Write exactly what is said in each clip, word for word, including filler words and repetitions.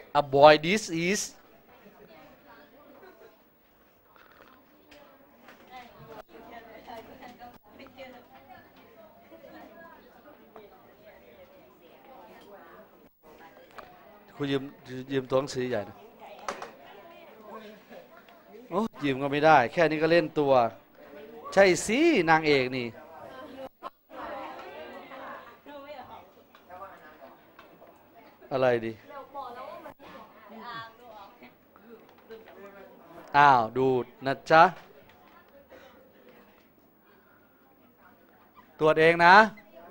avoid this is คุณยืมยืมตัวหนังสือใหญ่นะโอ้ยืมก็ไม่ได้แค่นี้ก็เล่นตัวใช่สินางเอกนี่อะไรดิอ้าวดูนะจ๊ะตรวจเองนะ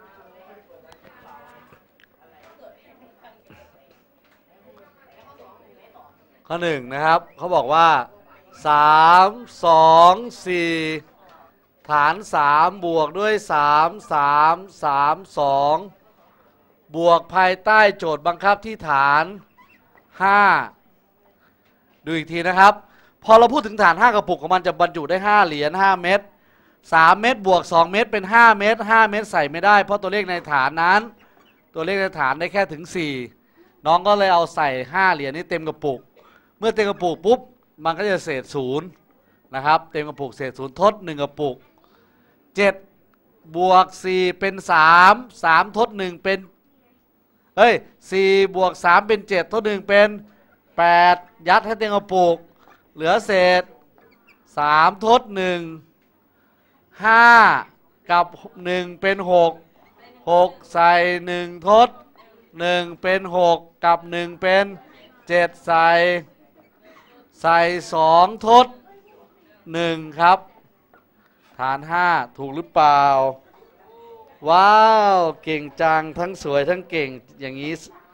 ข้อหนึ่งนะครับเขาบอกว่าสามสองสี่ฐานสามบวกด้วยสามสามสามสองบวกภายใต้โจทย์บังคับที่ฐานห้าดูอีกทีนะครับพอเราพูดถึงฐานห้ากระปุกของมันจะบรรจุได้ห้าเหรียญห้าเม็ดสามเม็ดบวกสองเม็ดเป็นห้าเม็ดห้าเม็ดใส่ไม่ได้เพราะตัวเลขในฐานนั้นตัวเลขในฐานได้แค่ถึงสี่น้องก็เลยเอาใส่ห้าเหรียญนี้เต็มกระปุกเมื่อเต็มกระปุกปุ๊บมันก็จะเศษศูนย์นะครับเต็มกระปุกเศษศูนย์ทดหนึ่งกระปุกเจ็ดบวกสี่เป็นสามสามทดหนึ่งเป็นเฮ้ยสี่บวกสามเป็นเจ็ดทดหนึ่งเป็นแปดยัดให้เต็มกระปุกเหลือเศษสามทดหนึ่งห้ากับหนึ่งเป็นหกหกใส่หนึ่งทดหนึ่งเป็นหกกับหนึ่งเป็นเจ็ดใส่ใส่สองทดหนึ่งครับฐานห้าถูกหรือเปล่าว้าวเก่งจังทั้งสวยทั้งเก่งอย่างนี้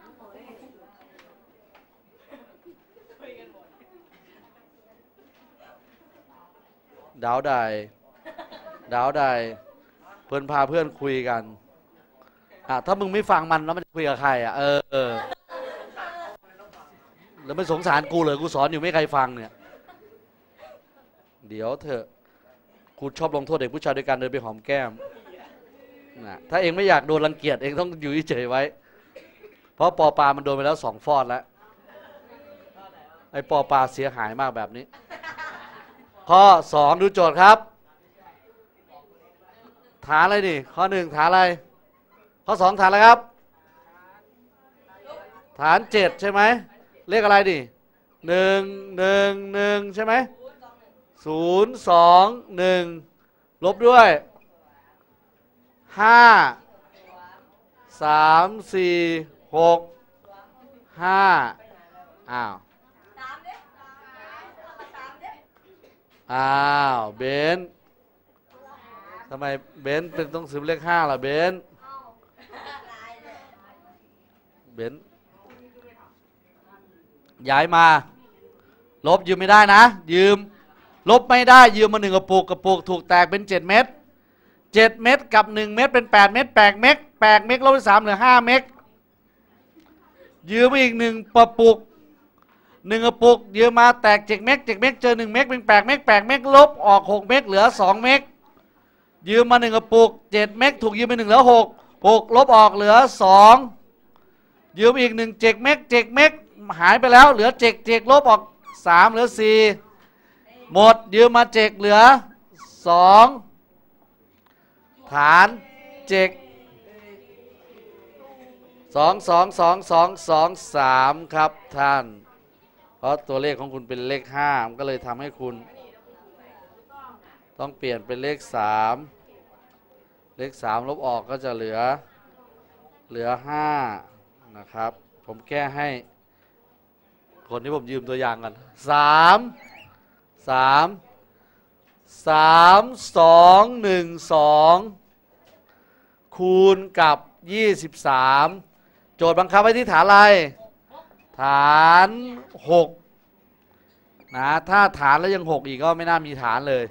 ดาวใดดาวใดเพื่อนพาเพื่อนคุยกันอ่ะถ้ามึงไม่ฟังมันแล้วมันจะคุยกับใครอ่ะเออเออแล้วไม่สงสารกูเลยกูสอนอยู่ไม่ใครฟังเนี่ยเดี๋ยวเถอะกูชอบลงโทษเด็กผู้ชายด้วยการเดินไปหอมแก้มนะถ้าเองไม่อยากโดนรังเกียจเองต้องอยู่เฉยไว้เพราะปอปลามันโดนไปแล้วสองฟอดแล้วไอ้ปอปลาเสียหายมากแบบนี้ข้อสองดูโจทย์ครับฐานอะไรนี่ข้อหนึ่งฐานอะไรข้อสองฐานอะไรครับฐานเจ็ดใช่ไหมเลขอะไรดิหนึ่งหนึ่งหนึ่งใช่ไหมศูนย์สองหนึ่งลบด้วยห้าสามสี่หกห้าอ้าวอ้าวเบนทำไมเบนเป็นต้องซื้อเลขห้าล่ะเบนเบนย้ายมาลบยืมไม่ได้นะยืมลบไม่ได้ยืมมาหนึ่งกระปุกกระปุกถูกแตกเป็นเจ็ดเม็ดเจ็ดเม็ดกับหนึ่งเม็ดเป็นแปดเม็ดแปดเม็ดแปดเม็ดลบไปสามเหลือห้าเม็ดยืมอีกหนึ่งกระปุกหนึ่งกระปุกยืมมาแตกเจ็ดเม็ดเจ็ดเม็ดเจอหนึ่งเม็ดเป็นแปดเม็ดแปดเม็ดลบออกหกเม็ดเหลือสองเม็ดยืมมาหนึ่งกระปุกเจ็ดเม็ดถูกยืมไปหนึ่งเหลือหกหกลบออกเหลือสองยืมอีกหนึ่งเจ็ดเม็ดเจ็ดเม็ดหายไปแล้วเหลือเจ็ดเจ็ดลบออกสามเหลือสี่หมดยืมมาเจ็ดเหลือสองฐานเจ็ดสองสองสองสองสองสามครับท่านเพราะตัวเลขของคุณเป็นเลขห้ามันก็เลยทำให้คุณต้องเปลี่ยนเป็นเลขสามเลขสามลบออกก็จะเหลือเหลือห้านะครับผมแก้ให้คนที่ผมยืมตัวอย่างกันสามสามสามสองหนึ่งสองคูณกับยี่สิบสามโจทย์บังคับไว้ที่ฐานอะไรฐานหกนะถ้าฐานแล้วยังหกอีกก็ไม่น่ามีฐานเลย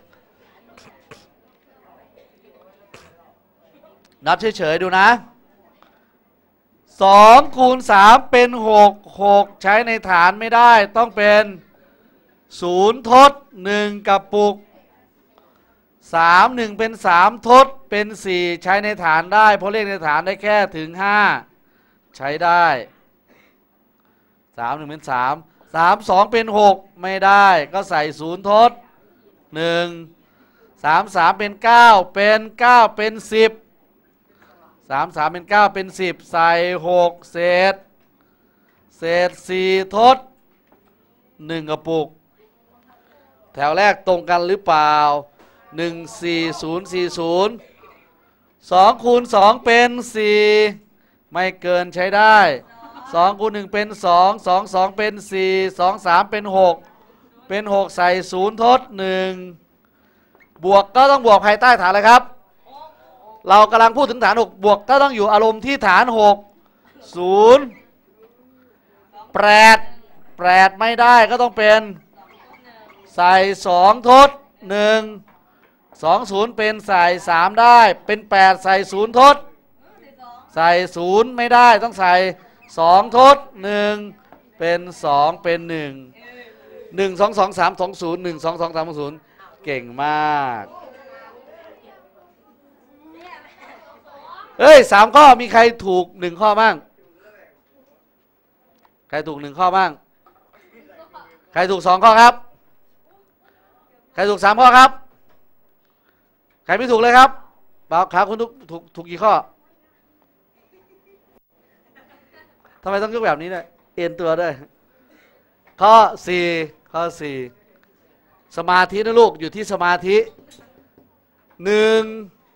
นับเฉยๆดูนะสองคูณสามเป็นหกหกใช้ในฐานไม่ได้ต้องเป็นศูนย์ทดหนึ่งกับปุกสามหนึ่งเป็นสามทดเป็นสี่ใช้ในฐานได้เพราะเลขในฐานได้แค่ถึงห้าใช้ได้สามหนึ่งเป็นสามสามสองเป็นหกไม่ได้ก็ใส่ศูนย์ทดหนึ่งสามสามเป็นเก้าเป็นเก้าเป็นสิบสามสามเป็นเก้าเป็นสิบใส่หกเศษเศษสี่ทดหนึ่งกระปุกแถวแรกตรงกันหรือเปล่าหนึ่งสี่ศูนย์สี่ศูนย์สองคูณสองเป็นสี่ไม่เกินใช้ได้สองคูณหนึ่งเป็นสองสองสองเป็นสี่สองสามเป็นหกเป็นหกใส่ศูนย์ทดหนึ่งบวกก็ต้องบวกภายใต้ฐานอะไรครับเรากำลังพูดถึงฐานหกบวกก็ต้องอยู่อารมณ์ที่ฐานหกศูนย์แปดแปดไม่ได้ก็ต้องเป็นใส่สองทดหนึ่งสองศูนย์เป็นใส่สามได้เป็นแปดใส่ศูนย์ทดใส่ศูนย์ไม่ได้ต้องใส่สองทดหนึ่งเป็นสองเป็นหนึ่งหนึ่งสองสองสามสองศูนย์หนึ่งสองสองสามศูนย์เก่งมากเอ้ยสามข้อมีใครถูกหนึ่งข้อบ้างใครถูกหนึ่งข้อบ้างใครถูกสองข้อครับใครถูกสามข้อครับใครไม่ถูกเลยครับบ่าวขาคุณถูกถูกถูกกี่ข้อทำไมต้องยกแบบนี้เนี่ยเอ็นตัวด้วยข้อสี่ข้อสี่สมาธินะลูกอยู่ที่สมาธิหนึ่ง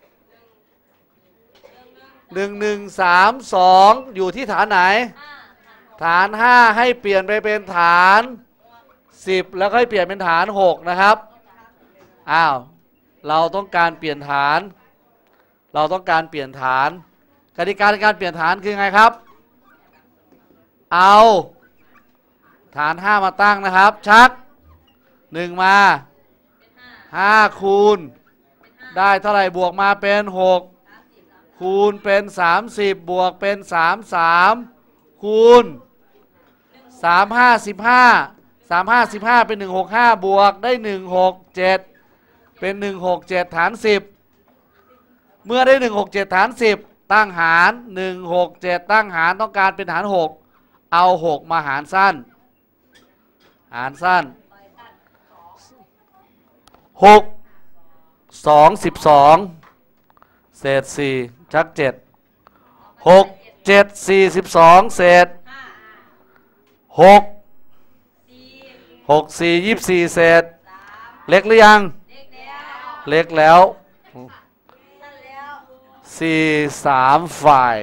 หนึ่งหนึ่งสามสองอยู่ที่ฐานไหนฐานห้าให้เปลี่ยนไปเป็นฐานสิบแล้วค่อยเปลี่ยนเป็นฐานหกนะครับอ้าวเราต้องการเปลี่ยนฐานเราต้องการเปลี่ยนฐานกติกาในการเปลี่ยนฐานคือไงครับเอาฐานห้ามาตั้งนะครับชักหนึ่งมาห้าคูณได้เท่าไหร่บวกมาเป็นหกคูณเป็นสามสิบบวกเป็นสามสามคูณสามห้าสิบห้าสามห้าสิบห้าเป็นหนึ่งหกห้าบวกได้หนึ่งหกเจ็ดเป็นหนึ่งหกเจ็ดฐานสิบเมื่อได้หนึ่งหกเจ็ดฐานสิบตั้งหารหนึ่งหกเจ็ดตั้งหารต้องการเป็นฐานหกเอาหกมาหารสั้นหารสั้นหกสองสิบสองเศษสี่ชักเจ็ดหกเจ็ดสี่สิบสองเศษหกหกสี่ยี่สิบสี่เศษเล็กหรือยังเล็กแล้วสี่สามฝ่าย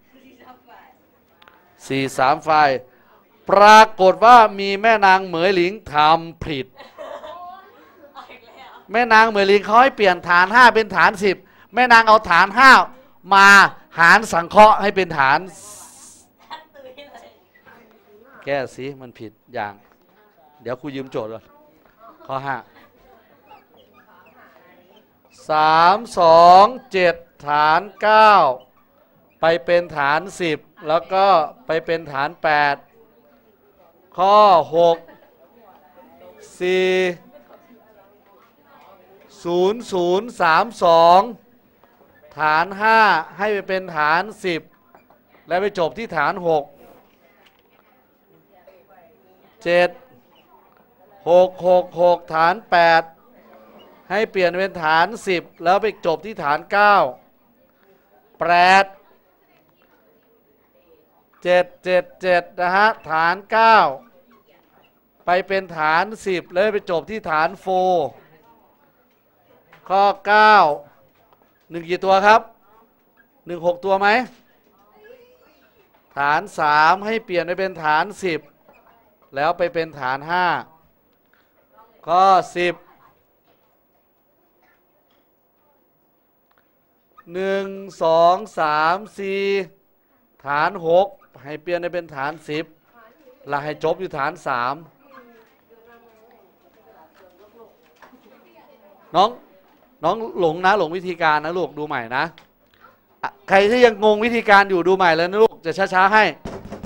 สี่สามฝ่ายปรากฏว่ามีแม่นางเหมยหลิงทำผิดแม่นางเหมยหลิงเขาให้เปลี่ยนฐานห้าเป็นฐานสิบแม่นางเอาฐานห้ามาหารสังเคราะห์ให้เป็นฐานแก้สิมันผิดอย่างเดี๋ยวครูยืมโจทย์ก่อนข้อห้าสามสองเจ็ดฐานเก้าไปเป็นฐานสิบแล้วก็ไปเป็นฐานแปดข้อหกสี่ศูนย์ศูนย์สามสองฐานห้าให้ไปเป็นฐานสิบและไปจบที่ฐานหกเจ็ดหกหกหกฐานแปดให้เปลี่ยนเป็นฐานสิบแล้วไปจบที่ฐานเก้าแปดเจ็ดเจ็ดเจ็ดนะฮะฐานเก้าไปเป็นฐานสิบแล้วไปจบที่ฐานโฟข้อเก้าหนึ่งกี่ตัวครับหนึ่งหกตัวไหมฐานสามให้เปลี่ยนไปเป็นฐานสิบแล้วไปเป็นฐานห้าข้อสิบหนึ่งสองสามสี่ฐานหกให้เปลี่ยนไปเป็นฐานสิบแล้วให้จบอยู่ฐานสามน้องน้องหลงนะหลงวิธีการนะลูกดูใหม่นะใครที่ยังงงวิธีการอยู่ดูใหม่แล้วนะลูกจะช้าๆให้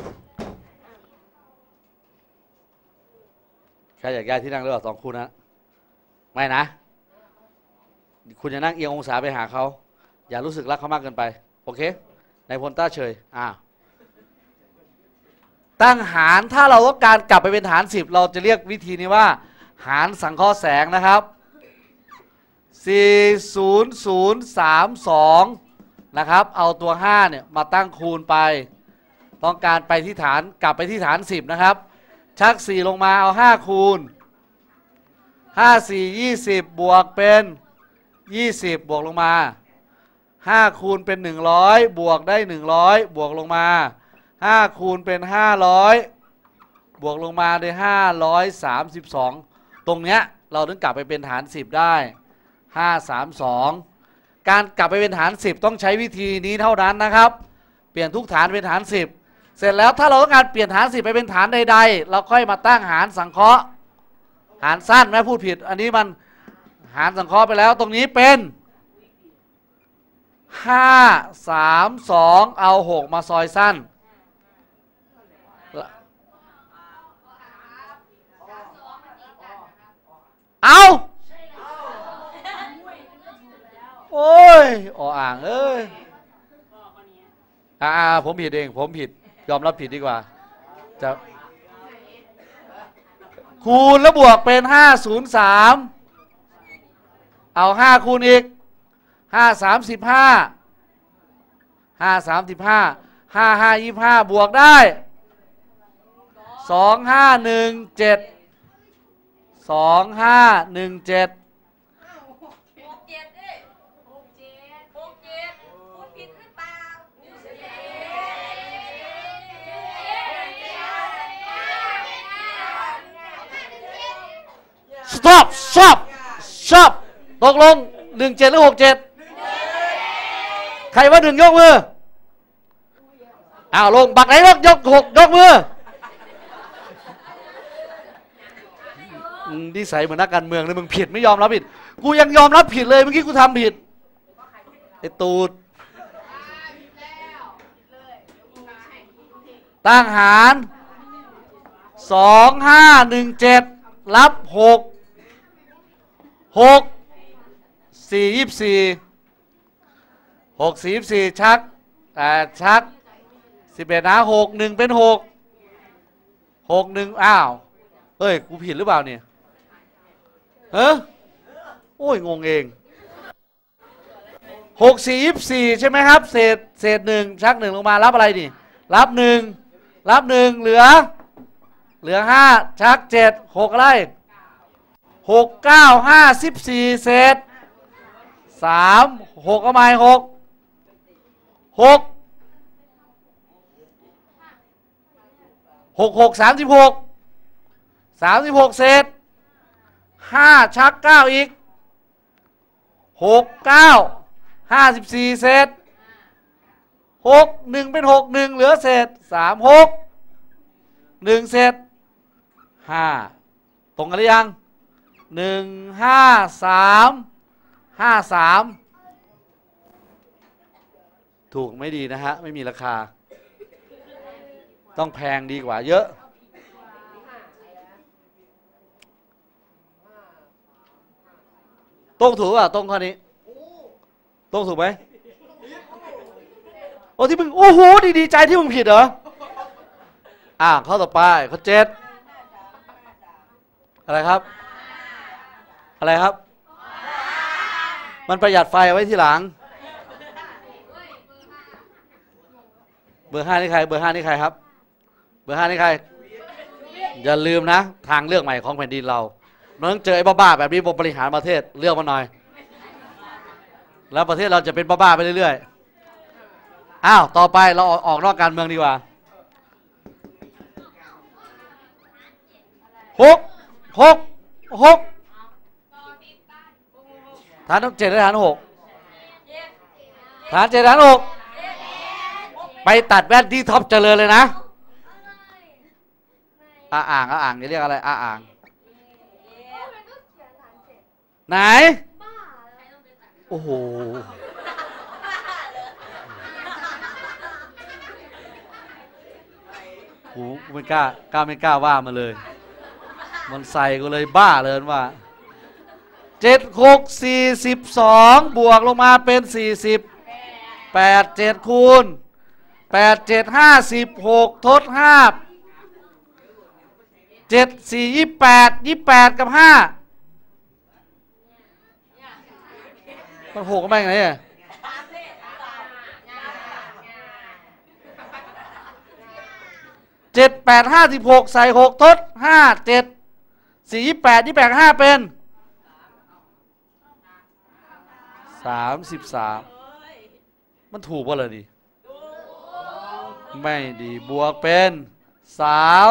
ใครอยากย้ายที่นั่งหรือเปล่าสองคุณนะไม่นะคุณจะนั่งเอียงองศาไปหาเขาอย่ารู้สึกรักเขามากเกินไปโอเคนายพลต้าเฉยอ่าตั้งหารถ้าเราต้องการกลับไปเป็นฐานสิบเราจะเรียกวิธีนี้ว่าหารสังเคราะห์แสงนะครับสี่ศูนย์ศูนย์สามสองนะครับเอาตัวห้าเนี่ยมาตั้งคูณไปต้องการไปที่ฐานกลับไปที่ฐานสิบนะครับชักสี่ลงมาเอาห้าคูณห้า สี่ ยี่สิบบวกเป็นยี่สิบบวกลงมาห้าคูณเป็นหนึ่งร้อยบวกได้หนึ่งร้อยบวกลงมาห้าคูณเป็นห้าร้อยบวกลงมาได้ห้าร้อยสามสิบสองตรงเนี้ยเราถึงกลับไปเป็นฐานสิบได้ห้า สาม สองการกลับไปเป็นฐานสิบต้องใช้วิธีนี้เท่านั้นนะครับเปลี่ยนทุกฐานเป็นฐานสิบเสร็จแล้วถ้าเราต้องการเปลี่ยนฐานสิบไปเป็นฐานใดๆเราค่อยมาตั้งหารสังเคราะห์หารสั้นแม่พูดผิดอันนี้มันหารสังเคราะห์ไปแล้วตรงนี้เป็นห้า สาม สองเอาหกมาซอยสั้นเอาโอ้ยออ่างเอ้ยอ่าผมผิดเองผมผิดยอมรับผิดดีกว่าจะคูณแล้วบวกเป็นห้าศูนย์สามเอาห้าคูณอีกห้าสามสิบห้าห้าสามสิบห้าห้าห้ายี่ห้าบวกได้สองห้าหนึ่งเจ็ดสองห้าหนึ่งเจ็ดstop stop stop ตกลงหนึ่งเจ็ดหรือหกเจ็ดใครว่าหนึ่งยกมืออ้าวลงบักไหนยกยกหกยกมือนิสัยเหมือนนักการเมืองเลยมึงผิดไม่ยอมรับผิดกูยังยอมรับผิดเลยเมื่อกี้กูทำผิดไอ้ตูดตั้งหารสองห้าหนึ่งเจ็ดรับหกหกสี่ยี่สิบสี่หกสี่ยี่สิบสี่ชักแต่ชักสิบเอ็ดนะหกหนึ่งเป็นหกหกหนึ่งอ้าวเฮ้ยกูผิดหรือเปล่าเนี่ยเฮ้ยโอ้ยงงเองหกสี่ยี่สิบสี่ใช่ไหมครับเศษเศษหนึ่งชักหนึ่งลงมารับอะไรนี่รับหนึ่งรับหนึ่งเหลือเหลือห้าชักเจ็ดหกอะไรหกเก้าห้าสิบสี่เศษสามหกเอาใหม่หกหกหกหกสามสิบหกสามสิบหกเศษห้าชักเก้าอีกหกเก้าห้าสิบสี่เศษหกหนึ่งเป็นหกหนึ่งเหลือเศษสามหกหนึ่งเศษห้าตรงกันหรือยังหนึ่งห้าสามห้าสามถูกไม่ดีนะฮะไม่มีราคาต้องแพงดีกว่าเยอะต้องถูกป่ะต้องข้อนี้ต้องถูกไหมโอ้ที่มึงโอ้โหดีดีใจที่มึงผิดเหรออ่าข้อต่อไปข้อเจ็ดอะไรครับอะไรครับมันประหยัดไฟเอาไว้ทีหลังเบอร์ห้านี่ใครเบอร์ห้านี่ใครครับเบอร์ห้านี่ใครอย่าลืมนะทางเลือกใหม่ของแผ่นดินเราเราต้องเจอไอ้บ้าๆแบบนี้บริหารประเทศเลือกมาหน่อยแล้วประเทศเราจะเป็นบ้าๆไปเรื่อยๆอ้าวต่อไปเราออกนอกการเมืองดีกว่าหกหกหกฐานเจ็ดฐานหกฐานเจ็ดฐานหกไปตัดแว่นที่ท็อปเจริญเลยนะอาอ่างอาอ่างนี่เรียกอะไรอาอ่างไหนโอ้โหกูไม่กล้ากล้าไม่กล้าว่ามาเลยมันใส่กูเลยบ้าเลยว่าเจ็ดหกสี่สิบสองบวกลงมาเป็นสี่สิบแปดเจ็ดคูณแปดเจ็ดห้าสิบหกทดห้าเจ็ดสี่ยี่แปดยี่แปดกับห้ามันหกกันไปไงเนี่ยเจ็ดแปดห้าสิบหกใส่หกทดห้าเจ็ดสี่ยี่แปดยี่แปดห้าเป็นสามสิบสามมันถูกป่ะเลยดิไม่ดีบวกเป็นสาม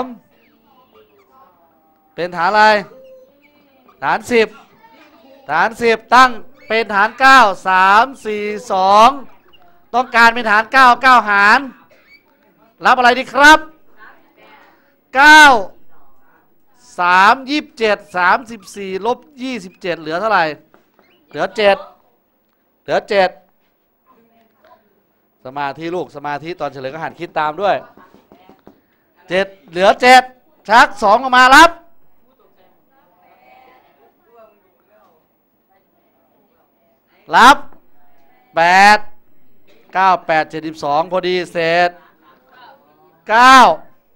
เป็นฐานอะไรฐานสิบฐานสิบตั้งเป็นฐานเก้าสามสี่สองต้องการเป็นฐานเก้าเก้าหารรับอะไรดีครับเก้าสามยี่สิบเจ็ดสามสิบสี่ลบยี่สิบเจ็ดเหลือเท่าไหร่เหลือเจ็ดเหลือเจ็ดสมาธิลูกสมาธิตอนเฉลยก็หันคิดตามด้วยเจ็ดเหลือเจ็ดชักสองออกมารับรับแปดเก้าแปดเจ็ดสิบสองพอดีเศษเก้า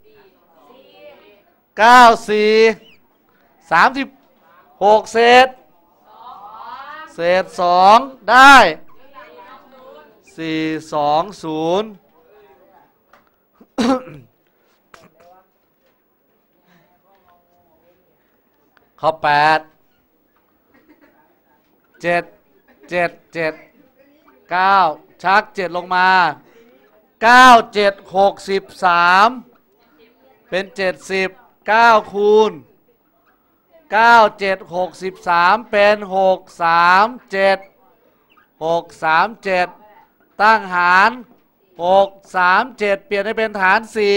เก้าสี่สามสิบหกเศษเศษสองได้สี่สองศูนย์ข้อแปดเจ็ดเจ็ดเจ็ดเก้าชักเจ็ดลงมาเก้าเจ็ดหกสิบสามเป็นเจ็ดสิบเก้าคูณเก้าเจ็ดหกสิบสามเป็นหกสามเจ็ดหกสามเจ็ดตั้งหารหกสามเจ็ดเปลี่ยนให้เป็นฐานสี่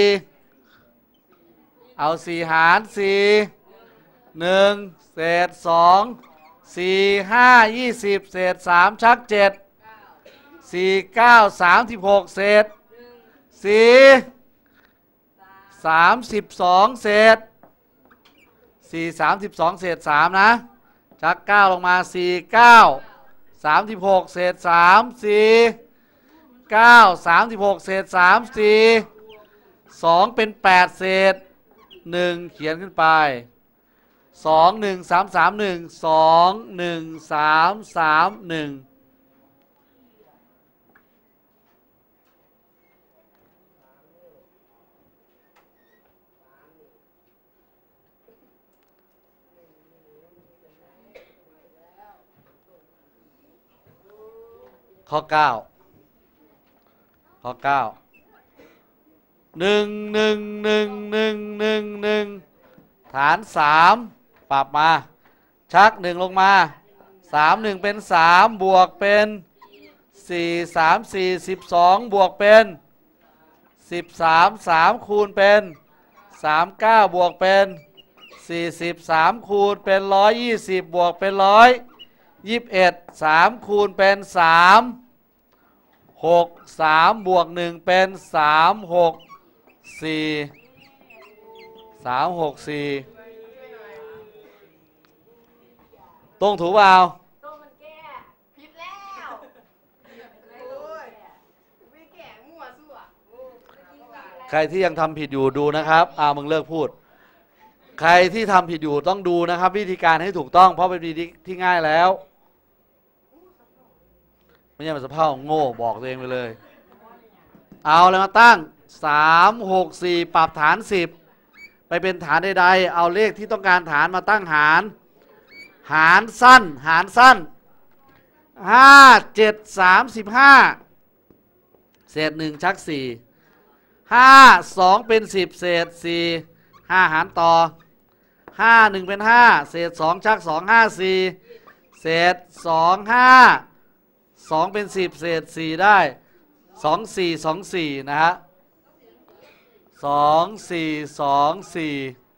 เอาสี่หารสี่หนึ่งเศษสองสี่ห้ายี่สิบเศษสามชักเจ็ดสี่เก้าสามสิบหกเศษสี่สามสิบสองเศษสี่สามสิบสองเศษสามนะชักเก้าลงมาสี่เก้าสามสิบหกเศษสามสี่เก้าสามสิบหกเศษสามสี่สองเป็นแปดเศษหนึ่งเขียนขึ้นไปสองหนึ่งสามสามหนึ่งสองหนึ่งสามสามหนึ่งข้อเก้าข้อเก้าหนึ่งหนึ่งหนึ่งหนึ่งหนึ่งหนึ่งฐานสามปรับมาชักหนึ่งลงมาสามหนึ่งเป็นสามบวกเป็นสี่สามสี่สิบสองบวกเป็นสิบสามสามคูณเป็นสามเก้าบวกเป็นสี่สิบสามคูณเป็นร้อยยี่สิบบวกเป็นร้อยยี่สิบเอ็ดสามคูณเป็นสามหกสามบวกหนึ่งเป็นสามหกสี่สามหกสี่ตรงถูกเปล่าตรงมันแก้ผิดแล้วไม่แก่มั่วซั่วใครที่ยังทำผิดอยู่ดูนะครับอ้าวมึงเลิกพูดใครที่ทำผิดอยู่ต้องดูนะครับวิธีการให้ถูกต้องเพราะเป็นวิธีที่ง่ายแล้วไม่ใช่มาสะเพร่าโง่บอกตัวเองไปเลยเอาเลยมาตั้งสามหกสี่ปรับฐานสิบไปเป็นฐานใดๆเอาเลขที่ต้องการฐานมาตั้งหารหารสั้นหารสั้นห้าเจ็ดสามสิบห้าเศษหนึ่งชักสี่ห้าสองเป็นสิบเศษสี่ห้าหารต่อห้าหนึ่งเป็นห้าเศษสองชักสองห้าสี่เศษสองห้าสองเป็นสิบเศษสี่ได้สองสี่สองสี่นะฮะสองสี่สองสี่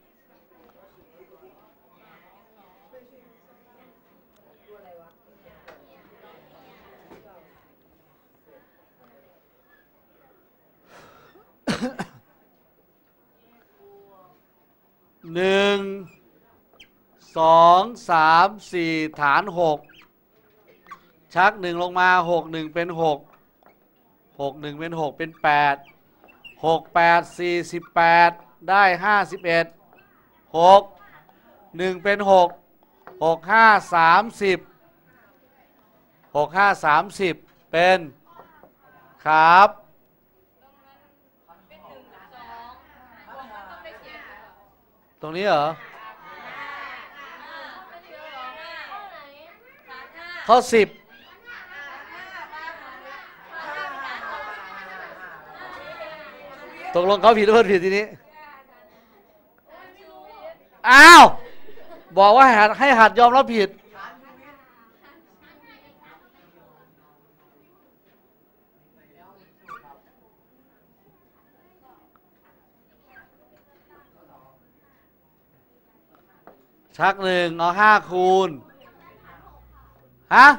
หนึ่งสองสามสี่ฐานหกชักหนึ่งลงมาหกหนึ่งเป็นหกหกหนึ่งเป็นหกเป็นแปดหกแปดสี่สิบแปดได้ห้าสิบเอ็ดหกหนึ่งเป็นหกหกห้าสามสิบหกห้าสามสิบเป็นครับตรงนี้เหรอข้อสิบตกลงเขาผิดหรือเปล่าผิดทีนี้อ้าวบอกว่าให้หัดให้หัดยอมรับผิดชักหนึ่งเอาห้าคูณฮะ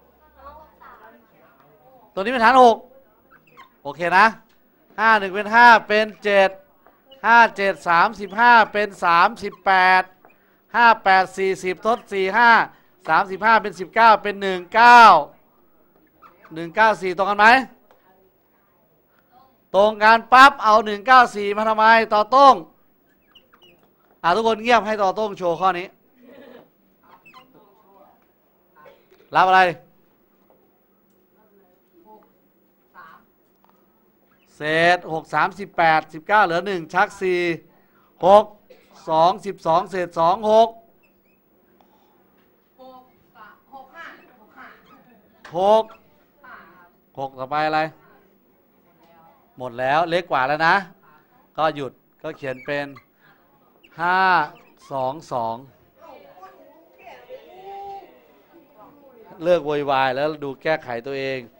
ตัวนี้เป็นฐานหกโอเคนะห้าหนึ่งเป็นห้าเป็นเจ็ดห้าเจ็ดสามสิบห้าเป็นสามสิบแปดห้าแปดสี่สิบทดสี่ห้าสามสิบห้าเป็นสิบเก้าเป็นหนึ่งเก้าหนึ่งเก้าสี่ตรงกันไหมตรงกันปั๊บเอาหนึ่งเก้าสี่มาทำไมต่อต้งอ่าทุกคนเงียบให้ต่อต้งโชว์ข้อนี้รับอะไรเศษหกสามสิบแปดสิบเก้าเหลือหนึ่งชักสี่หกสองสิบสองเศษสองหกหกหกต่อไปอะไรหมดแล้วเล็กกว่าแล้วนะก็หยุดก็เขียนเป็นห้าสองสองเลิกโวยวายแล้วดูแก้ไขตัวเอง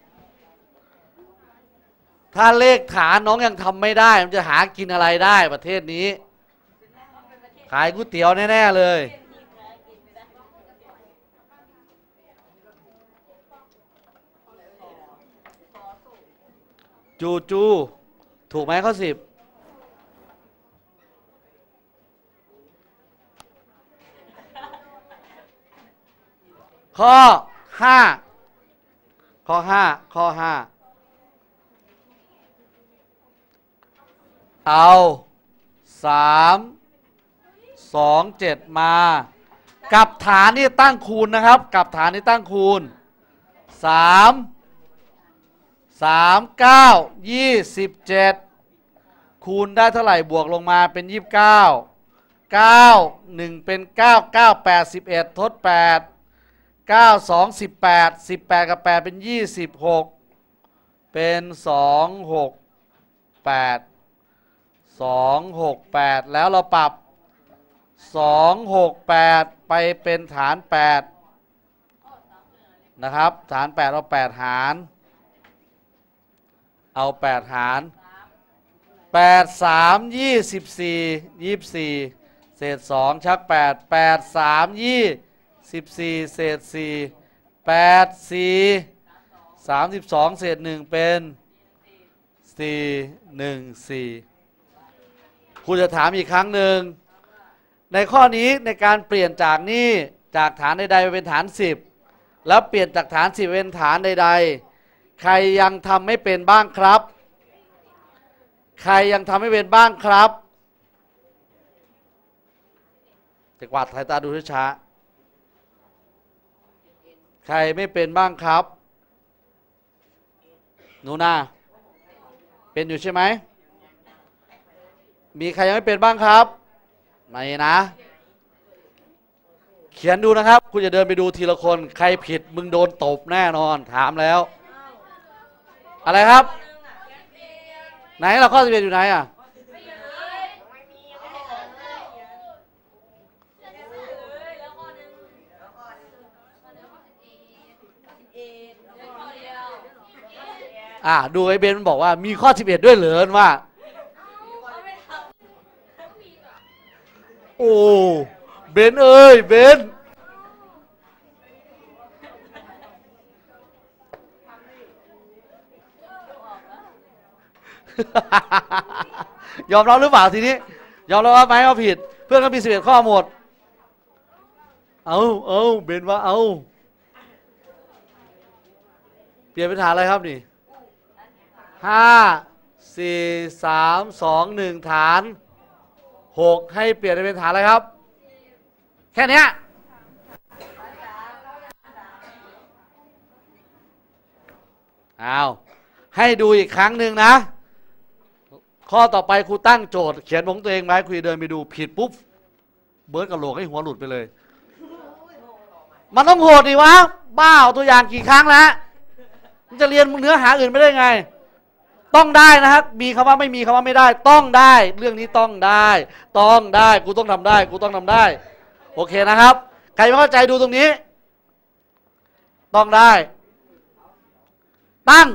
ถ้าเลขฐานน้องยังทำไม่ได้มันจะหากินอะไรได้ประเทศนี้ขายก๋วยเตี๋ยวแน่ๆเลยจูจูถูกไหมข้อสิบข้อห้าข้อห้าข้อห้าเอาสามสองเจ็ดมากับฐานที่ตั้งคูณนะครับกับฐานที่ตั้งคูณสามสามเก้ายี่สิบเจ็ดคูณได้เท่าไหร่บวกลงมาเป็นยี่สิบเก้าเก้าหนึ่งเป็นเก้าเก้าแปดสิบเอ็ดทดแปดเก้าสองสิบแปดสิบแปดกับแปดเป็นยี่สิบหกเป็นสองหกแปดสองหกแปดแล้วเราปรับสองหกแปดไปเป็นฐานแปดนะครับฐานแปดเอาแปดหารเอาแปดหารแปดสามยี่สิบสี่ยี่สิบสี่เศษสองชักแปดแปดสามยี่สิบสี่เศษสี่แปดสี่สามสิบสองเศษหนึ่งเป็นสี่หนึ่งสี่ครูจะถามอีกครั้งหนึ่งในข้อนี้ในการเปลี่ยนจากนี้จากฐานใดๆไปเป็นฐานสิบแล้วเปลี่ยนจากฐานสิบเป็นฐานใดๆใครยังทำไม่เป็นบ้างครับใครยังทำไม่เป็นบ้างครับจะกวาดสายตาดูช้าๆใครไม่เป็นบ้างครับหนูนาเป็นอยู่ใช่ไหมมีใครยังไม่เป็นบ้างครับไม่นะเขียนดูนะครับคุณจะเดินไปดูทีละคนใครผิดมึงโดนตบแน่นอนถามแล้วอะไรครับไหนเราข้อสิบเอ็ดอยู่ไหนอ่ะอ่าดูไอ้เบนมันบอกว่ามีข้อสิบเอ็ดด้วยเหรอว่าโอ้เบนเอ้ยเบนยอมรับหรือเปล่าทีนี้ยอมรับว่าไหมว่าผิดเพื่อนก็มีสิบเอ็ดข้อหมดเอาเอาเบนว่าเอาเปลี่ยนเป็นฐานอะไรครับนี่ห้าสี่สามสองหนึ่งฐานหกให้เปลี่ยนเป็นฐานอะไรครับแค่เนี้ยเอาให้ดูอีกครั้งหนึ่งนะข้อต่อไปครูตั้งโจทย์เขียนของตัวเองไว้ครูเดินไปดูผิดปุ๊บเบิร์ดกับโหลกให้หัวหลุดไปเลยมันต้องโหดดิวะบ้าเอาตัวอย่างกี่ครั้งแล้วมันจะเรียนเนื้อหาอื่นไม่ได้ไงต้องได้นะครับมีคำว่าไม่มีคำว่าไม่ได้ต้องได้เรื่องนี้ต้องได้ต้องได้กูต้องทำได้กูต้องทำได้โอเคนะครับใครไม่เข้าใจดูตรงนี้ต้องได้ตั้ง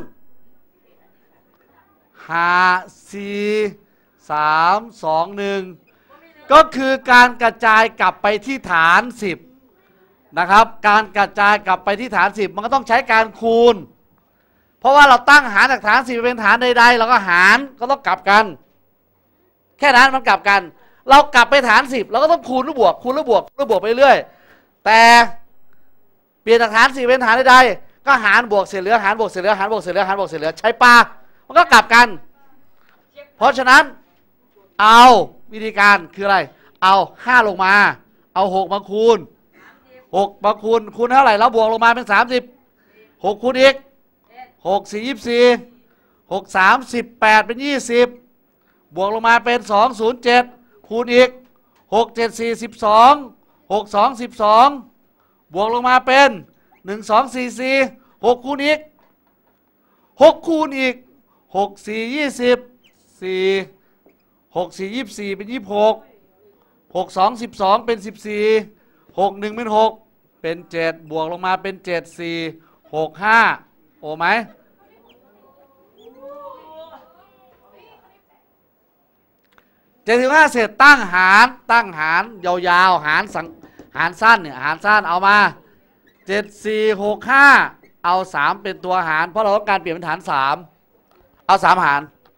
ห้าสี่สามสองหนึ่งก็คือการกระจายกลับไปที่ฐานสิบนะครับการกระจายกลับไปที่ฐานสิบมันก็ต้องใช้การคูณเพราะว่าเราตั้งหารจากฐานสิบเป็นฐานใดๆเราก็หารก็ต้องกลับกันแค่นั้นมันกลับกันเรากลับไปฐานสิบเราก็ต้องคูณหรือบวกคูณหรือบวกหรือบวกไปเรื่อยแต่เปลี่ยนจากฐานสิบเป็นฐานใดๆก็หารบวกเศษเหลือหารบวกเศษเหลือหารบวกเศษเหลือหารบวกเศษเหลือใช้ปามันก็กลับกันเพราะฉะนั้นเอาวิธีการคืออะไรเอาห้าลงมาเอาหกมาคูณหกมาคูณคูณเท่าไหร่แล้วบวกลงมาเป็นสามสิบหกคูณอีกหกสี่ยี่สี่หกสามสิบแปดเป็นยี่สิบบวกลงมาเป็นสองศูนย์เจ็ดคูณอีกหกเจ็ดสี่สิบสองหกสองสิบสองบวกลงมาเป็นหนึ่งสองสี่สี่หกคูณอีกหกคูณอีกหกสี่ยี่สิบสี่หกสี่ยี่สี่เป็นยี่หกหกสองสิบสองเป็นสิบสี่หกหนึ่งเป็นหกเป็นเจ็ดบวกลงมาเป็นเจ็ดสี่หกห้าโอ้ไหมเจ็ดสิบห้าเศษตั้งหารตั้งหารยาวๆหารสังหารสั้นเนี่ยหารสั้นเอามาเจ็ดสี่หกห้าเอาสามเป็นตัวหารเพราะเราต้องการเปลี่ยนเป็นฐานสามเอาสามหาร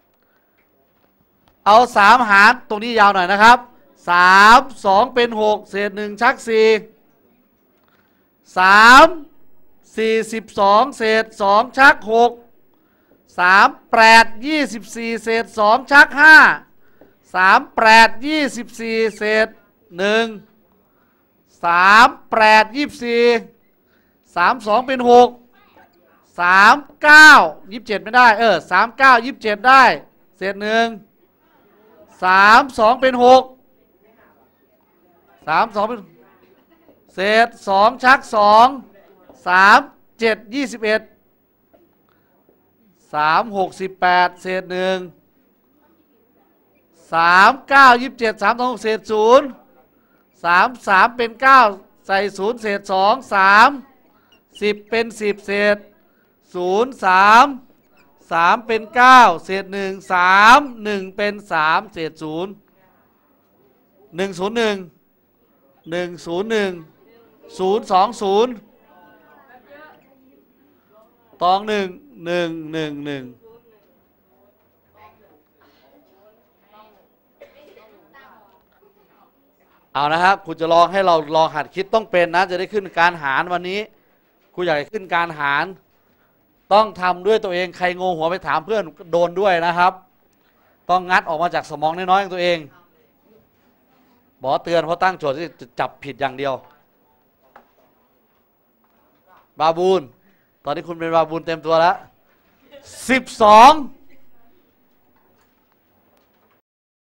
เอาสามหารตรงนี้ยาวหน่อยนะครับสามสองเป็นหกเศษหนึ่งชักสี่สามสี่สิบสองเศษสองชักหกสามแปดยี่สิบสี่เศษสองชักห้าสามแปดยี่สิบสี่เศษหนึ่งสามแปดยี่สิบสี่สามสองเป็นหกสามเก้ายี่สิบเจ็ดไม่ได้เออสามเก้ายี่สิบเจ็ดได้เศษหนึ่งสามสองเป็นหกสามสองเป็นเศษสองชักสองสามเจ็ดยี่สิบเอ็ดสามหกสิบแปดเศษหนึ่งสามเก้ายี่สิบเจ็ดสามสองหกเศษศูนย์สามสามเป็นเก้าใส่ศูนย์เศษสองสามสิบเป็นสิบเศษศูนย์สามสามเป็นเก้าเศษหนึ่งสามหนึ่งเป็นสามเศษศูนย์หนึ่งศูนย์หนึ่งหนึ่งศูนย์หนึ่งศูนย์สองศูนย์ตองหนึ่งหนึ่งหนึ่งหนึ่งเอานะครับคุณจะลองให้เราลองหัดคิดต้องเป็นนะจะได้ขึ้นการหารวันนี้คุณอยากให้ขึ้นการหารต้องทำด้วยตัวเองใครงงหัวไปถามเพื่อนโดนด้วยนะครับต้องงัดออกมาจากสมองน้อยๆของตัวเองบอกเตือนเพราะตั้งโจทย์ที่จะจับผิดอย่างเดียวบาบูนตอนนี้คุณเป็นบาบูนเต็มตัวแล้วสิบสอง